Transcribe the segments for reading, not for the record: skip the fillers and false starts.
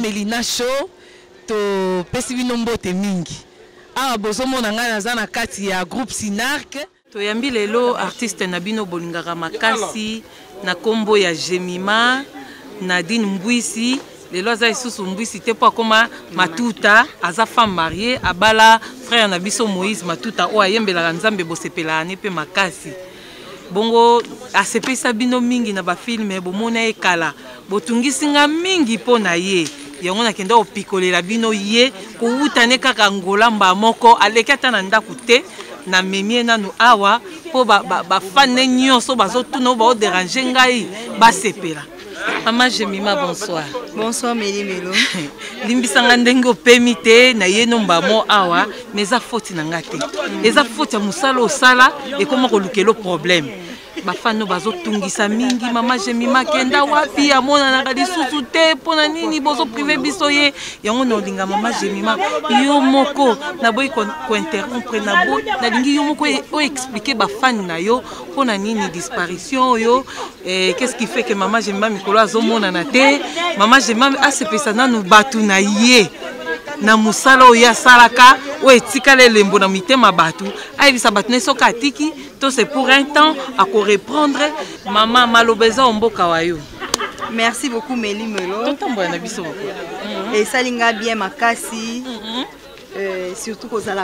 Melina Show to pesi bino mbote mingi. Awa bozomona nga naza na kati ya groupe Sinark. Toyambi lelo artiste na bino bolingaka makasi na kombo ya Jemima Nadine Mbwisi. Lelo aza isusu Mbwisi te po akoma Matuta, aza femme mariée, abala frère na biso Moïse Matuta o ayembelaka Nzambe bosepela ne pe makasi. Bongo asepesa bino mingi na ba filme bomona ekala botungisinga mingi po na ye yango nakenda opikolela bino ye kowutane kaka ngolamba moko aleki ata na ndako te na memie nanu awa po ba fane nyonso bazotuna ba déranger ngai basepela. Mama Jemima, bonsoir. Bonsoir Mélie Melo. Limbisanga ndenge opemi te na ye nomba mo awa mais a faute na ngate. Eza faute ya musala osala et comment kolukelo problème. Bafano bazotungisa mingi Mama Jemima kenda wapi amona na lisusu te pona nini bozo privé biso ye yango na olinga Mama Jemima yo moko na boy ko interrompre na bo na lingi yo moko o expliquer bafani na yo pona nini disparition yo qu'est-ce qui fait que Mama Jemima mikolo azomona na te Mama Jemima asepesa nanu batu na ye na musala oya salaka o etikale lembo na mitema batu ayebisa batu ne soka atiki to c'est pour un temps à reprendre Maman malobeza omboka wayo. Merci beaucoup Mélie Melo. Totambo na biso. Et ça linga bien makasi. Surtout que ça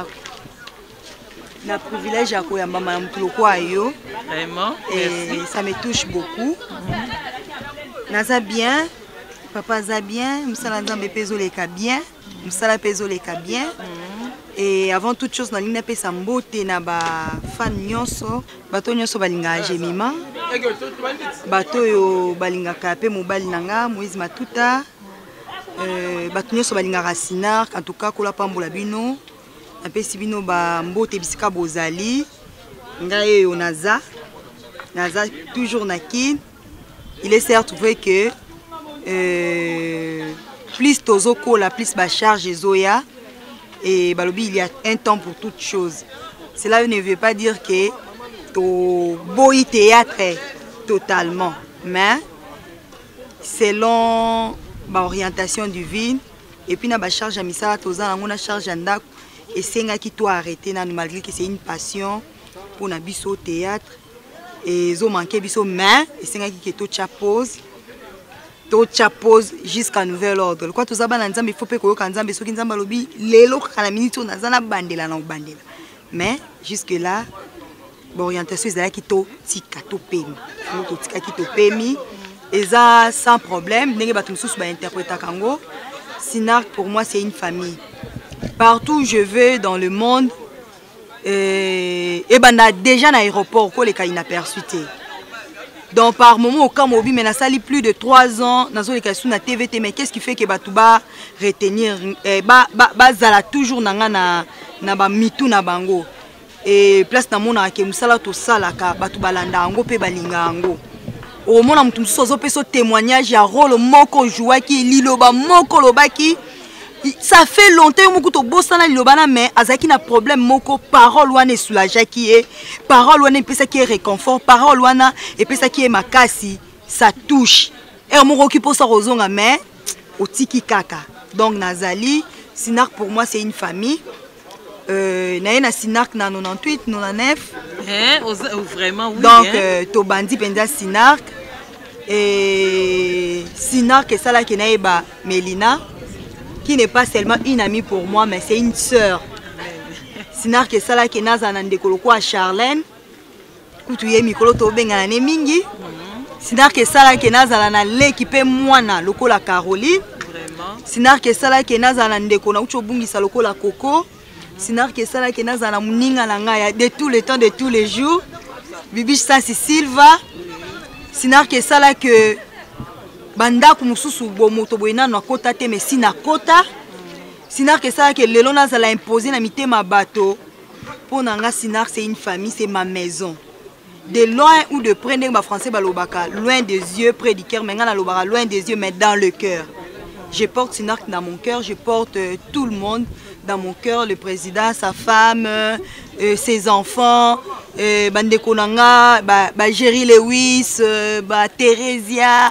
na privilège à koyamba mamploko ayo. Vraiment. Et ça me touche beaucoup. Naza bien, papa za bien, musala nzambe pezo leka bien, musala pezo leka bien. Et avant toute chose, na ligne pesa mbote na ba fan nyonso, bato nyonso balinga Jemima. Bato yo balinga kape mobali nanga Moïse Matuta. Bato nyonso balinga Sinark, en tout cas kola pambola bino. Na pesi bino ba mbote bisika bozali. Ngaye yo naza toujours na kin. Il est certes vrai que plus tozo kola plus ba charge zoya. Et balobi, il y a un temps pour toute chose. Cela ne veut pas dire que to boy théâtre totalement, mais selon l'orientation divine et puis na ba charge à misala toza na charge anda et senga qui toi arrêter na malgré que c'est une passion pour na biso théâtre et zo manquer biso mais et senga qui to pause jusqu'à nouvel ordre. Quoi tout ça ba nzambe il faut pe koyoka nzambe soki nzambe lobi lelo kana minute na zana bandela na bandela. Mais jusque là l'orientation est qui to tika to pemi. To tika ki to pemi et ça sans problème, ndenge ba tumsusu ba interpréter kango. Sinark pour moi c'est une famille. Partout où je vais dans le monde et ben déjà dans l'aéroport ko les ka inaperçuté. Donc par moment au cas mobile mais na sali plus de 3 ans dans les cas na TVT mais qu'est-ce qui fait que batuba retenir zala toujours na ba mitu na bango et place na mona ke musala to sala ka batuba landa ngo pe balinga ngo au mona mutu sozo peso témoignage ya rôle moko jouaki liloba moko lobaki. Ça fait longtemps que je bossana lilobana mais azaki na problème moko parole wana soulage qui est parole wana pesa qui est réconfort parole wana et pesa qui est makasi ça touche et on occupe ça rozonga mais otiki kaka donc nazali Sinark pour moi c'est une famille na Sinark na 98 99 vraiment oui donc to bandi penza Sinark et Sinark et ça là qui naeba Melina qui n'est pas seulement une amie pour moi, mais c'est une sœur. Sinark et Sala qui n'a pas de koloko à Charlène. Koutouye mikolo to benga na mingi. Sinark et Sala qui n'a pas l'équipe moi na loko la Caroline. Sinark et Sala qui n'a pas de kona ucho bungi sa loko la Coco. Sinark et Sala qui n'a pas muninga na ngaya de tout le temps de tous les jours. Bibi Sansi Silva. Sinark et Sala que banda kumususu bomoto boina na kota te mais si na kota Sinark ça que lelo na za la imposer na mitema bato pour nanga Sinark c'est une famille c'est ma maison de loin ou de près ndenge ba français balobaka loin des yeux près du cœur mais ngana lobaka loin des yeux mais dans le cœur je porte Sinark dans mon cœur je porte tout le monde dans mon cœur le président sa femme ses enfants bande konanga ba Jerry Lewis ba Theresia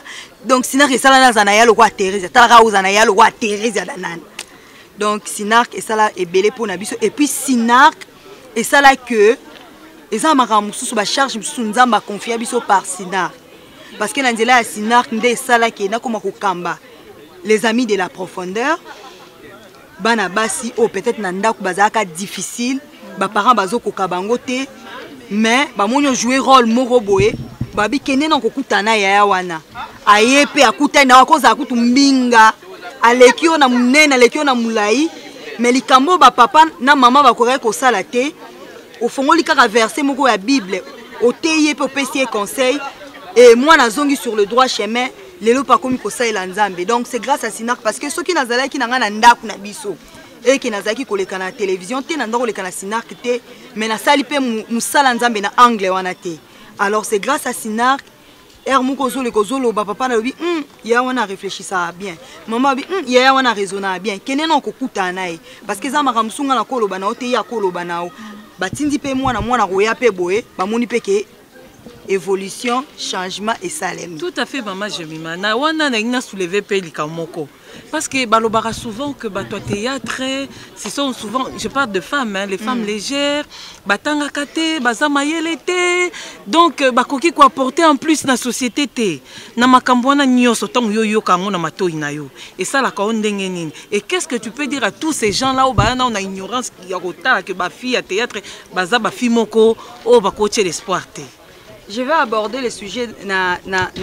Donc Sinark et ça là zanaya le roi Thérèse, talaka zanaya le roi Thérèse danan. Donc Sinark et ça là est belé pour nabiso et puis Sinark et ça là que et ça m'a ramusu sur la charge musu nzamba confier biso par Sinark parce que nanzela Sinark ndé ça là qui na koma kokamba les amis de la profondeur bana basi o peut-être nanda ku bazaka difficile ba parents bazo kokabango te mais ba monyo jouer rôle moko boye babi kene na kokutana ya wana ayepe akutana wakoza akutu mbinga alekio na munene alekio na mulai mais likambo ba papa na mama ba koreka ko sala te au fond kaka verset moko ya Bible oteye pe pesi conseil et moi na zongi sur le droit chemin lelo pa komi ko sala nzambe. Donc c'est grâce à Sinark parce que ceux qui nazala ki nanga na ndaku na biso et qui nazaki koleka na télévision te na ndako koleka na Sinark te mais na sali pe musala nzambe na anglais wana te. Alors c'est grâce à Sinark le kozolo papa na bi ya wana réfléchissa bien maman bi ya wana raisonna bien kene na kokuta nae parce que za makamsunga na koloba na ote ya koloba nao batindi pe mwana roya pe boye bamoni pe ke évolution changement et salem. Tout à fait maman Jemima na wana na ina soulever pe likamoko parce que balobara souvent que bato théâtre ce sont souvent je parle de femmes hein, les femmes légères batanga kate bazamayele te donc bakoki ko apporter en plus na société te na makambo wana nyoso tango yo kango na matoi na yo et ça la ka ndenge nini et qu'est-ce que tu peux dire à tous ces gens là où bana on a ignorance ya kota que ba fille à théâtre baza ba fille moko o bakoche l'espoir te. Je vais aborder le sujet na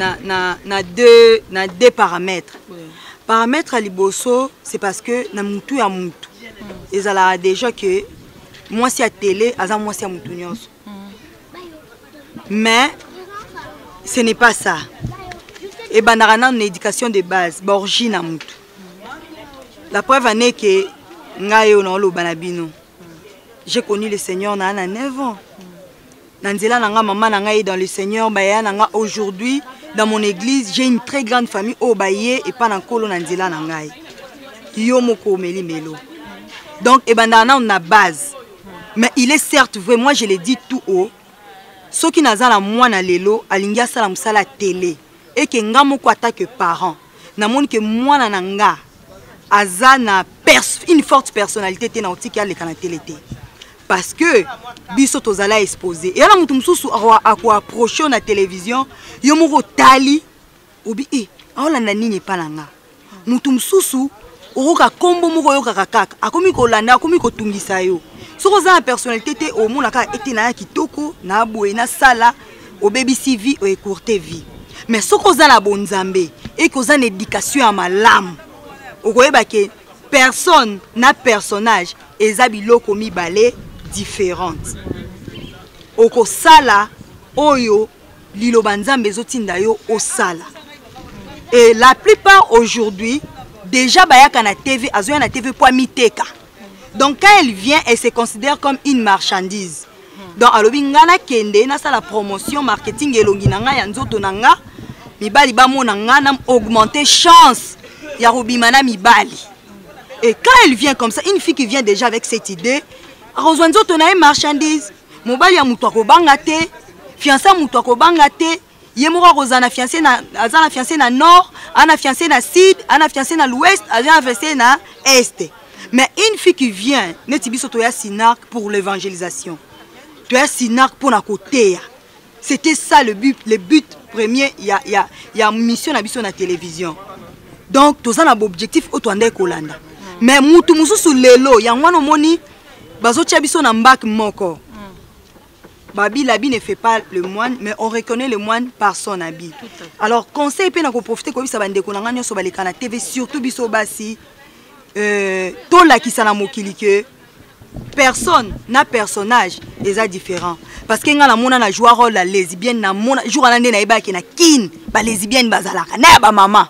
deux paramètres. Oui. Paramètre à liboso, c'est parce que na mutu ya mutu. Ils ont déjà que moi si à télé, azan moi si à mutu nyonso. Mais ce n'est pas ça. Et banarana une éducation de base, borgi na mutu. La preuve en est que ngayo na lo banabino. J'ai connu le Seigneur na 9 ans. Nanzela nanga maman nanga est dans le Seigneur baya nanga aujourd'hui dans mon église j'ai une très grande famille au baye et pas dans kolo nanzela nanga yo moko meli melo donc et bandana on a base mais il est certes vrai moi je l'ai dit tout haut ceux qui nazala mwana lelo alingia sala musala télé et que nga moko attaque parents na moni que mwana nanga azana une forte personnalité te na otiki ya le kana télé te. Parce que biso tozala exposé et là mutu mususu a ko approcher na télévision yo moko tali obi aolanda nini palanga mutu mususu okoka kombo moko yo kaka akomi kolanda akomi kotungisa yo soko za personnalité te o mona ka ete na kitoko na boye na sala o baby CV o écourter vie mais soko za na bonzambe et ko za na éducation ya malamu okoyeba ke personne na personnage ezabiloko mibale différentes. Oko sala oyo liloba nzambe ezotinda yo o sala. Et la plupart aujourd'hui déjà bayaka na TV azoya na TV po miteka. Donc quand elle vient elle se considère comme une marchandise. Donc alobi ngana kende na sala promotion marketing elongi nanga ya nzoto nanga mibali ba mona ngana augmenter chance ya robimana mibali. Et quand elle vient comme ça une fille qui vient déjà avec cette idée Rozwanzo tonae marchandise, mobali ya mutu akobanga te, fiancé mutu akobanga te, yemora rozana fiancé na azana fiancé na nord, ana fiancé na sud, ana fiancé na l'ouest, azana fiancé na est. Mais une fille qui vient, netibiso toya Sinark pour l'évangélisation. Toya Sinark pour na côté. C'était ça le but premier ya mission na biso na télévision. Donc toza na objectif otwande kolanda. Mais mutu mususu lelo yangwana moni bazo biso na mbak moko. Babi l'habit ne fait pas le moine, mais on reconnaît le moine par son habit. Alors conseil pe na ko profiter ko bisa bande ko nanga nyoso baleka na TV surtout biso basi to la kisana mokili que personne na personnage est différent parce que nga na mona na jouer rôle la lesbienne na mona jour na ndena ibaki na kin ba lesbienne bazalaka na ba maman.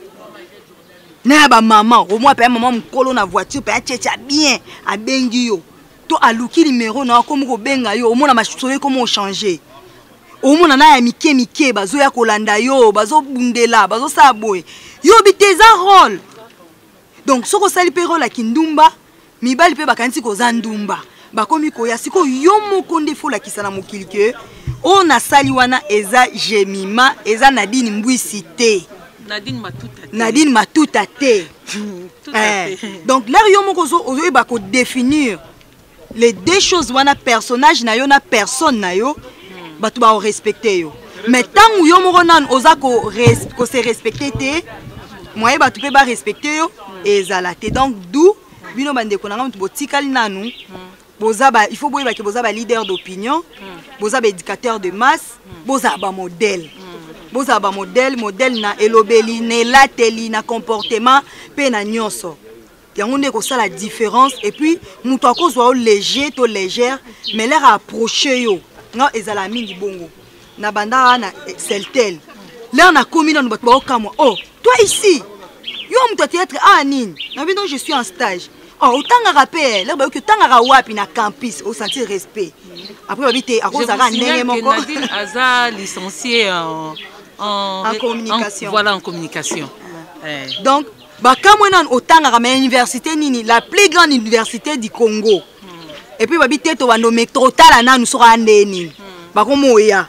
Na ba maman au moins pa maman mkolo na voiture pa tchetcha bien a bengi yo. To aluki numéro na comme ko benga yo omona machoye comment changer omona na ya mike bazo ya kolanda yo bazo bundela bazo saboy yo biteza rôle donc soko sali pe rôle kindumba mibali pe bakanti ko zandumba bakomi ko ya siko yo moko ndefo la kisana mokili ke on a sali wana eza Jemima eza Nadine Mbwisite Nadine Matuta te. Donc là yo moko ozo ba ko définir les deux choses wana personnage na yo na personne na yo batu ba respecter yo. Mais tant yo moko nan oza ko se respecter te moyen batu pe ba respecter yo ezalate. Donc d'où bino bande ko nanga mutu botikali nanu boza ba il faut boyeba ke boza ba leader d'opinion, boza ba éducateur de masse, boza ba modèle. Boza ba modèle na elobeli ne lateli na comportement pe na nyonso. Yango ndeko ça la différence et puis mutu akozwa léger to légère mais l'air approcher yo. Non ezala mingi bongo. Na banda na seltel. Là on a commis dans notre bakamwa. Oh, toi ici. Yo mutu théâtre nini. Na bino je suis en stage. Oh, autant rappel, là que tant wapi na campus au sentir respect. Après habiter à cause Nadine Aza licencié en communication. Voilà, en communication. Donc, bakamwenan autant à la université nini, la plus grande université du Congo. Et puis habiter to nommé total na nous sera ndeni. Bakomoya.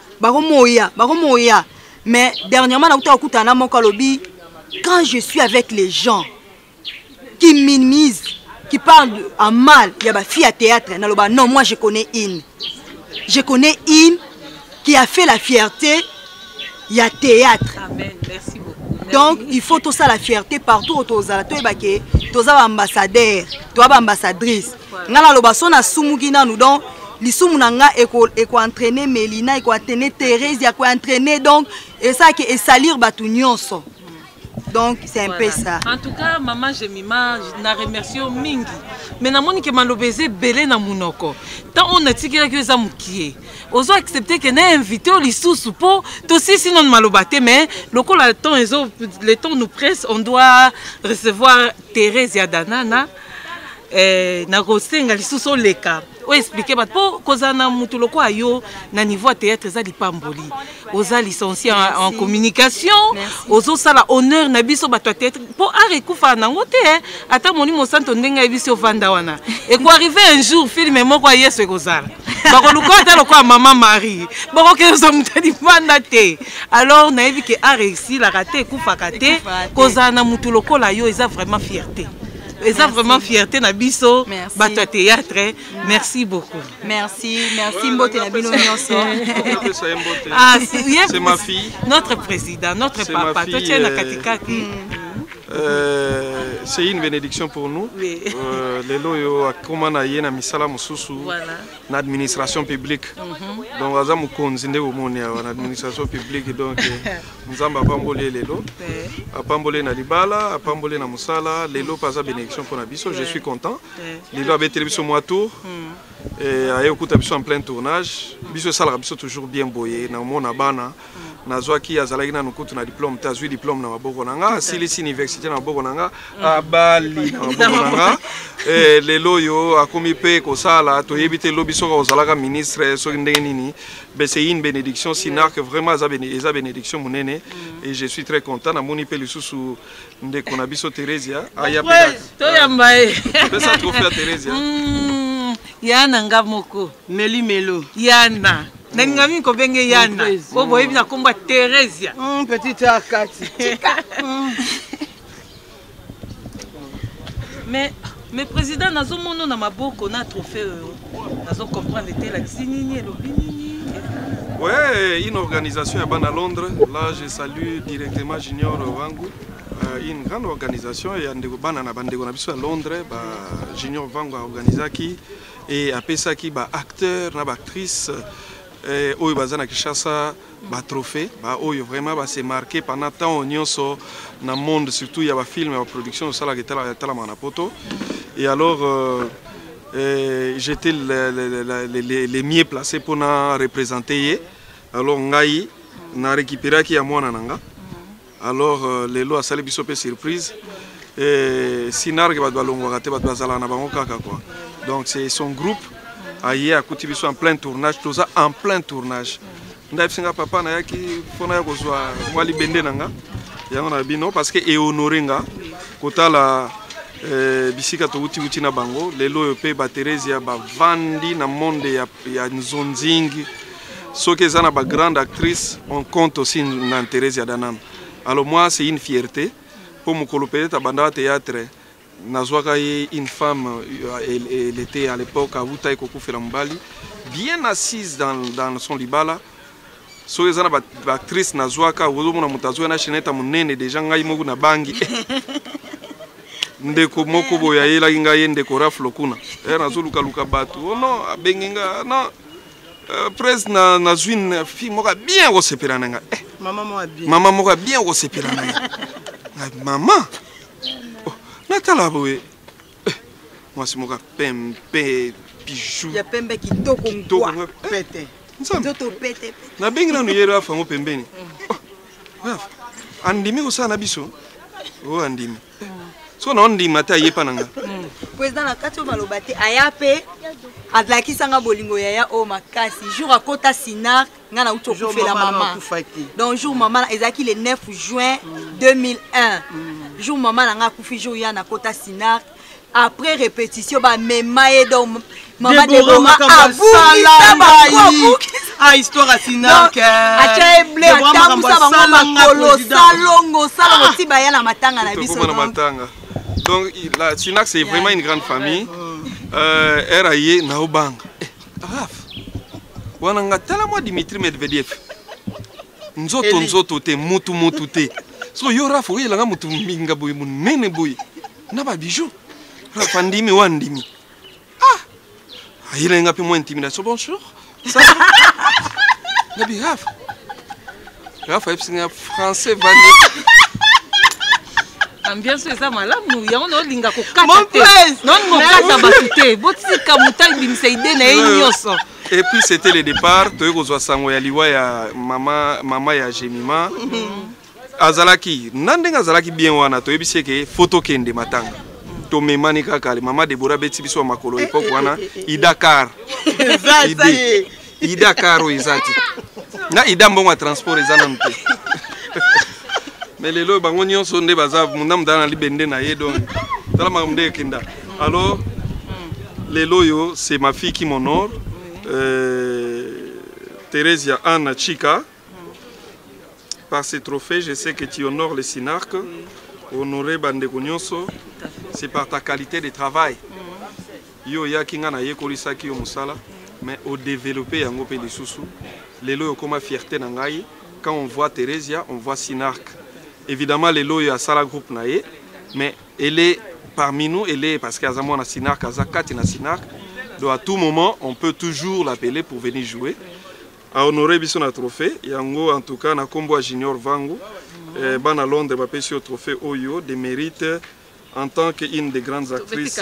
Mais dernièrement na utakuta na mokalobi quand je suis avec les gens qui minimisent, qui parlent en mal, il y a ma fille à théâtre. Non, moi je connais une. Je connais une qui a fait la fierté, il y a théâtre. Amen, merci beaucoup. Donc il faut tout ça la fierté partout autour de la ambassadeur, toi ambassadrice. Ngala lobaso na sumuki na nous donc lisumu nanga eko entraîner Melina, eko entraîner Thérèse, eko entraîner donc et ça qui est salir batu nyonso. Donc c'est un peu ça. En tout cas, maman Jemima, na remercie mingi. Mais na moni ke malobeze belé na munoko. Tant on a tikira que ça mukie. Ozo accepter que na invité au lisusu po to si sinon malobate mais le temps nous presse, on doit recevoir Thérèse Yadanana na rosenga lisusu leka. O expliquer bat po kozana mutu loko ayo na niveau théâtre za lipamboli. Oza licencié en communication, ozo sala honneur na biso bato théâtre po arekufa na ngote ata moni mo santo ndenga biso vanda wana. Et quoi arriver un jour film moko yeso kozala. Bako luko loko maman Marie. Bako ke zo mutadi vanda te. Alors na evi ke a réussi la raté kufa kate kozana mutu loko la yo eza vraiment fierté. Et ça vraiment fierté na biso bato théâtre. Merci beaucoup. Merci Mbote na bino nyonso. C'est ma fille. Notre président, notre papa. Toi tu es na katikati. C'est une bénédiction pour nous. Lelo yo akoma na yena misala mususu na administration publique. Donc aza mukonzi nde omoni ya na administration publique donc nzamba pambole lelo. Apambole na libala, apambole na musala, lelo paza bénédiction pour na biso. Je suis content. Lelo a bété biso mois tour. Et aye okuta biso en plein tournage. Biso sala biso toujours bien boyé na mona bana. Nazwaki azalaki na nukutu na diplôme tazwi diplôme na maboko nanga silisi université na maboko nanga abali na maboko nanga lelo yo akomi pe kosala toyebi te lobi soka ozalaka ministre soki ndenge nini mais c'est une bénédiction sinar que vraiment eza bénédiction munene et je suis très content na moni pe lisusu ndeko na biso Thérèse aya pe to yamba e pesa trophée à Thérèse yana ngamoko Meli Melo yana Nangami ko benge yana. Bobo ebi na komba Thérèse. Petite akati. Mais président nazo mono na maboko na trophée nazo comprendre te la nini lobini. Ouais, une organisation à Londres. Là, je salue directement Junior Vangu. Une grande organisation et andeko bana na bandeko na biso à Londres, Junior Vangu a organisé et a pesaki ba acteur na ba actrice oyo bazana Kinshasa ba trophée ba oyo vraiment ba se marqué pendant tant nyonso na monde surtout il y a ba film et ba production ça la tala mana poto et alors j'étais les mieux placés pour na représenter alors ngai na récupérer ki ya mwana nanga alors lelo asali biso pe surprise et sinar ke ba doit longwa te ba bazala na bango kaka quoi donc c'est son groupe aïe à côté en plein tournage, tout ça en plein tournage. Ndaïfsinga papa na yaki fona yako zwa mwali bende nanga. Yango na bino parce que e honorenga kota la bisika to uti na bango lelo yo pe ba Thérèse ya ba vandi na monde ya nzonzingi. Soki zana ba grande actrice on compte aussi na Thérèse ya Danana. Alors moi, c'est une fierté. Pour mon colopé, Tabanda Théâtre, Nazwaka une femme, elle était à l'époque à Wutaï Koko Felambali, bien assise dans son libala. So ezana actrice Nazwaka, Wozomona Mutazwa na Cheneta Munene, des gens Gaïmogu na Bangi. Ndeko moko boya yela inga ndeko raflokuna. Nazuluka luka batu. Oh non, benginga non. Pres na zwin fi moka bien ko sepela nanga. Maman moka bien ko sepela nanga. Maman. Natala boye. Moi c'est moka pembe bijou. Ya pembe kitoko ngwa pete. Nzoto pete. Na bengira no yera fa mo pembeni. Andimi ko sana biso. Oh andimi. So na ndimi mata yepa nanga. Président na kati o malobate ayape adlaki sanga bolingo yaya o makasi jour à Kota Sinar ngana uto kufela maman. Donc jour maman ezaki le 9 juin 2001. Jour maman nga kufi jour ya na Kota Sinar après répétition ba memaye donc maman de Roma a histoire à Sinar que acha blé atamusa bango makolo salongo salongo tiba ya na matanga na biso donc la Sinar c'est vraiment une grande famille. RAI Naobang. Raf. Wananga tala moi Dimitri Medvedev. Nzoto te mutu te. So yo Raf oui langa mutu minga boy munene boy. Na ba bijou. Raf andimi wandimi. Ah. Il a ngapi moi intimidation bonjour. Ça. Na bi Raf. Raf est français vani. Ambiance eza malamu yango no linga ko kata te non mo kata batute botika mutai bimseide na nyonso. Et puis c'était le départ to yoko sango ya liwa ya mama ya Jemima azalaki nandenga azalaki bien wana to yebisi ke photo kende matanga to memani kaka mama Deborah beti biso makolo époque wana idakar idakaro izati na idambonga transport ezana mpe. Mais les lois bangonions sont des bazar, mon âme dans la libende na ye donc. Alors, les loyaux, c'est ma fille qui m'honore, Thérésia Anna Chica. Par ces trophées, je sais que tu honores le Sinarc, honoré Bandegonyoso, c'est par ta qualité de travail. Yo ya kinga na ye kolisa ki yo musala, mais au développer yango pe les sousou, les loyaux comme fierté na ngai, quand on voit Thérésia, on voit Sinarc. Évidemment, les lois à Sala groupe naé, mais elle est parmi nous, elle est parce qu'à Zamon a Sinarc, à Zakat et Sinarc. Donc à tout moment, on peut toujours l'appeler pour venir jouer. À honorer bisson à trophée, yango en tout cas na combo junior Vango, ban à Londres, va pêcher au trophée Oyo de mérite en tant qu'une des grandes actrices.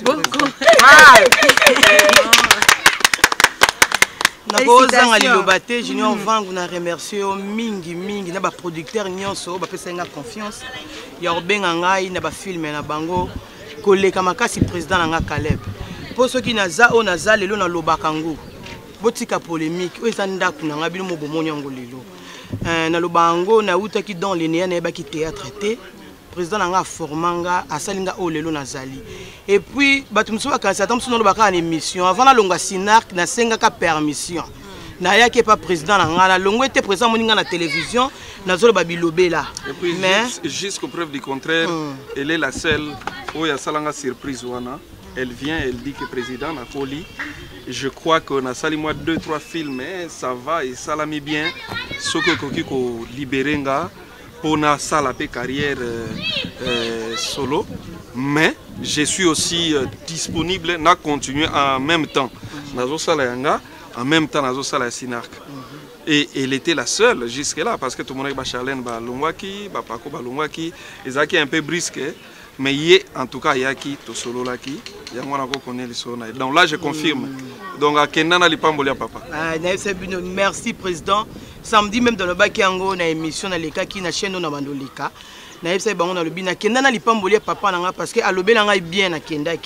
Nabozanga lilobate Junior Vangu na remercier mingi na ba producteur nyonso ba pesa nga confiance ya obenga ngai na ba film na bango koleka makasi président na nga Caleb po soki naza o naza lelo na lobakango botika polémique o eza ndaku na nga bino mo bomonyango lelo na lobango na utaki dans linéa na ba ki théâtre té président nanga formanga asalinga o lelo nazali et puis batumso bakanisa tamso no baka na émission avant na longa Sinarc na senga ka permission na yaki pas président nanga na longo était présent moninga na télévision na zolo babilobela mais jusqu'au preuve du contraire elle est la seule où ya salanga surprise wana elle vient elle dit que président na koli je crois que na sali moi 2-3 films ça va et ça l'a mis bien ce que koki ko libérenga pour na salape carrière solo, mais je suis aussi disponible na continuer en même temps. Nazo sala yanga, en même temps nazo sala Sinarc. Et elle était la seule jusque là parce que tout le monde ba Charlène ba longwaki, ba Paco ba longwaki, ezaki un peu brisque, mais yé en tout cas yaki to solo laki, yango na ko connaît le sona. Donc là je confirme. Donc à Kendana lipambolia papa. Ah, merci président. Samedi même dans le Bakiango na émission na leka ki na chaîne na bandolika na yebisa bango na lobi na kenda na lipambolia papa nanga parce que alobe nanga bien na kenda ki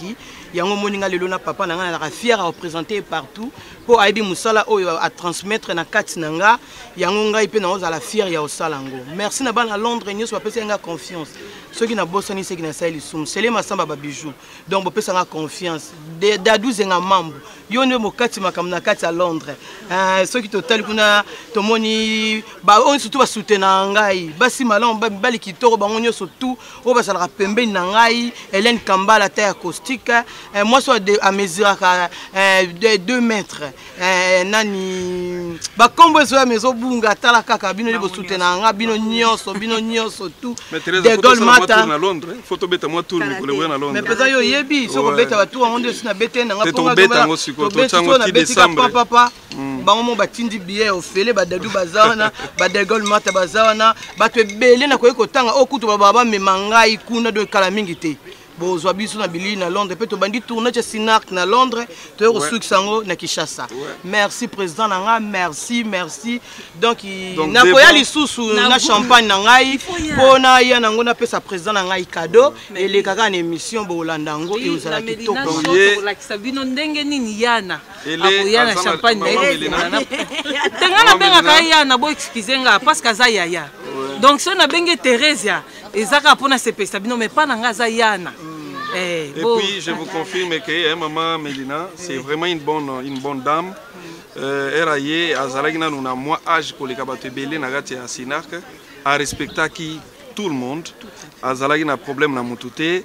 yango moninga lelo na papa nanga na fier à représenter partout pour aider musala oyo à transmettre na kati nanga yango ngai pe na ozala fier ya osala ngo. Merci na bana Londres nyo so pesa nga confiance. Ceux qui na bosani ceux qui na sali sum sele masamba ba bijou. Donc bo pesa nga confiance. Da 12 nga mambo. Yo ne mo kati makam na kati à Londres. Ceux qui total kuna tomoni ba on surtout ba soutenir ngai. Basi malon bali kitoro ba ngonyo surtout o ba sala pembe na ngai Hélène Kambala terre acoustique. Moi soit à mesure de 2 mètres. Nani ba kombo so mezo bunga tala kaka bino libo soutenir nga bino nyonso tout. De Gaulle mata na Londres. Photo beta moi tour mikolo we na Londres. Mais pesa yo yebi so ko beta ba tour on de na bete na nga ponga beta ngo siko to chango ti décembre. Papa bango mo batindi billet ofele ba dadu bazana ba de Gaulle mata bazana ba to ebele na ko ekotanga okutu baba memangai kuna do kala mingi te. Bon, Zoabisu na Billy na Londres, peut-être bandi tourner chez Sinac na Londres, tu es au Sango na Kinshasa. Merci président Nanga, merci. Donc na koya lisusu na champagne na ngai, pona ya nango na pesa président na ngai cadeau et les kaka na émission bo landango et aux ala kitoko. La kisabino ndenge nini yana. Aboya na champagne na. Tengana benga kaya na bo excuser nga parce que za yaya. Donc si on a benga Thérèse ezaka pona se pesa bino mais pas na nga za yana. Et puis je vous confirme que maman Mélina, c'est vraiment une bonne dame. Elle a eu azalagina nous na moi âge pour les kabato belé na gati ya Sinac a respecter qui tout le monde. Azalagina problème na mutute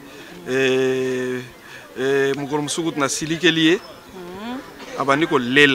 mukolo musuku na silikelié abandi ko lela.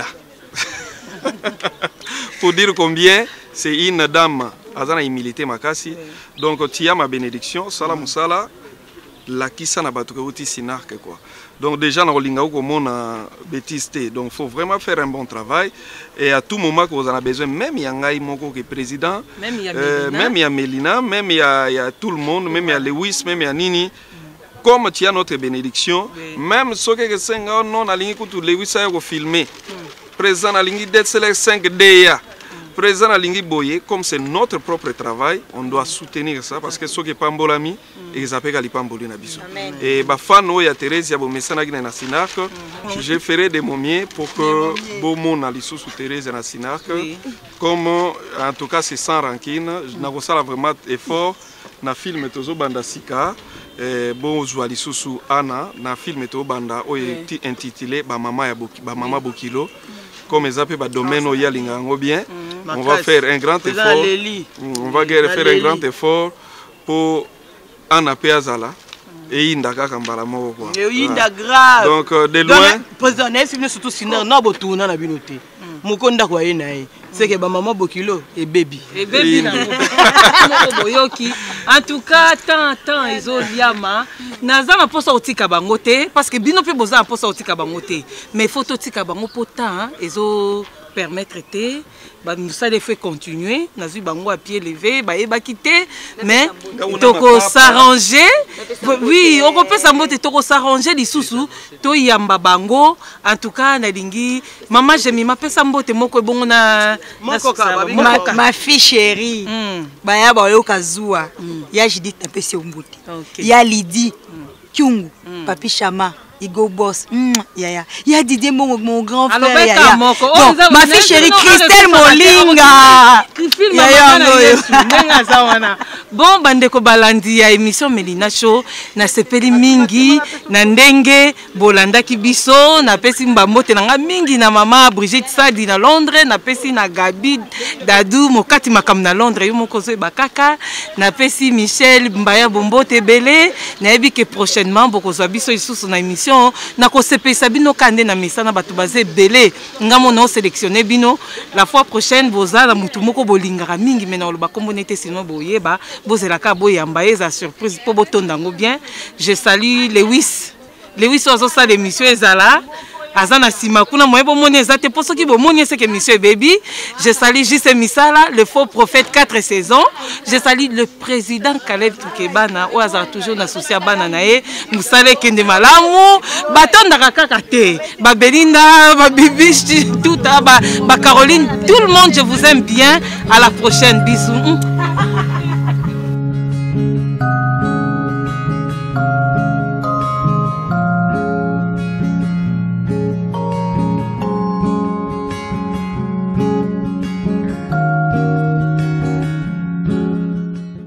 Pour dire combien c'est une dame azana humilité makasi. Donc tu as ma bénédiction, salam musala. La kisa na batuka uti Sinac quoi. Donc déjà na olinga ko mona bêtise. Donc faut vraiment faire un bon travail et à tout moment que vous en avez besoin, même Yangai Moko qui est président, même il y a Mélina, même il y a tout le monde, même il y a Lewis, même il y a Nini. Comme tu as notre bénédiction, même ceux qui sont non aligné que tout Lewis a filmé. Président aligné d'être 5D. Président Alingi Boye, comme c'est notre propre travail, on doit soutenir ça parce que ceux qui sont pas amis, ils appellent les pamboli na biso. Et ba fan oya Thérèse ya bo mesana gina na Sinac, je ferai des momiers pour que Beaumont na liso sous Thérèse na Sinac. Comme en tout cas c'est sans rancune, na kosala vraiment effort na film tozo banda sika. Bon jouer liso sous Anna na film to banda intitulé ba mama Bokilo. Comme ils appellent le domaine où il y a bien, on va faire un grand effort. On va faire un grand effort pour Anna Péazala et Indaka Kambalamo. Donc de loin. Président, nous surtout si nous avons tourné dans la binoté. Mukonda kwa yenae. C'est que maman Bokilo et baby. Et baby na boyoki. En tout cas, tant ezoliama. Naza na posa otika bangote parce que bino pe boza na posa otika bangote. Mais faut otika bango potan ezo permettre te nous ça les fait continuer nazu bango à pied levé ba eba quitter mais toko s'arranger oui on peut s'ambote toko s'arranger lisusu to yamba bango en tout cas na lingi maman j'aime ma pesa mbote moko bongo na ma fille chérie ba ya ba yo kazua ya Judith na pesa mbote ya Lydie Kyungu papi Chama Igo Boss, ya Didier mon grand frère, ya. Ma fille chérie Christelle Molinga. Bon bandeko balandi ya émission Mélina Show na sepeli mingi na ndenge bolanda kibiso na pesi mbambote na mingi na mama Brigitte Sadi na Londres na pesi na Gabi Dadou mokati makam na Londres yo moko zo bakaka na pesi Michel Mbaya Bombote belé na yebi que prochainement bokozwa biso isusu na émission na ko sepesa bino kande na misana batu bazé belé ngamo na sélectionner bino la fois prochaine bozala mutu moko bolingaka mingi mena lo bakombonete sinon boyeba bozelaka boyamba eza surprise po botondango bien. Je salue Lewis ozo sa l'émission ezala azana sima kuna moyebo moni ezate pour ceux qui bo moni c'est que monsieur baby. Je salue Jesse Misala le faux prophète 4 saisons. Je salue le président Caleb Tukebana o azara toujours associé à bana nae musale kende malamu batonda kaka te ba Belinda ba Bibi tout ba Caroline tout le monde je vous aime bien à la prochaine bisous.